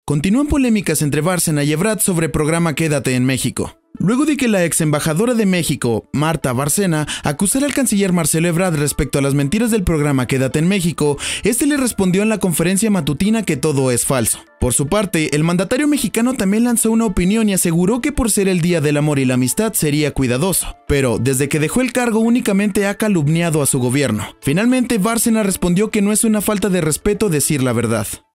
Continúan polémicas entre Bárcena y Ebrard sobre programa Quédate en México. Luego de que la ex embajadora de México, Marta Bárcena, acusara al canciller Marcelo Ebrard respecto a las mentiras del programa Quédate en México, este le respondió en la conferencia matutina que todo es falso. Por su parte, el mandatario mexicano también lanzó una opinión y aseguró que por ser el Día del Amor y la Amistad sería cuidadoso, pero desde que dejó el cargo únicamente ha calumniado a su gobierno. Finalmente, Bárcena respondió que no es una falta de respeto decir la verdad.